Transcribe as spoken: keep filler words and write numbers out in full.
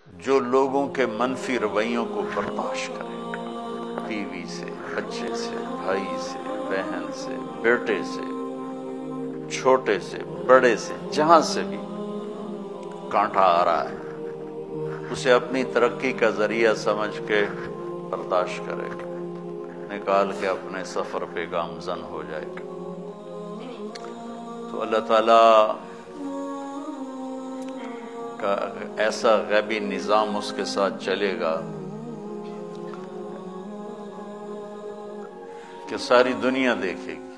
جو لوگوں کے منفی رویوں کو برداشت کرے گا، بیوی سے، بچے سے، بھائی سے، بہن سے، بیٹے سے، چھوٹے سے، بڑے سے، جہاں سے بھی کانٹا آ رہا ہے اسے اپنی ترقی کا ذریعہ سمجھ کے برداشت کرے گا، نکال کے اپنے سفر پہ گامزن ہو جائے گا۔ تو اللہ تعالیٰ کا ایسا غیبی نظام اس کے ساتھ چلے گا کہ ساری دنیا دیکھے گی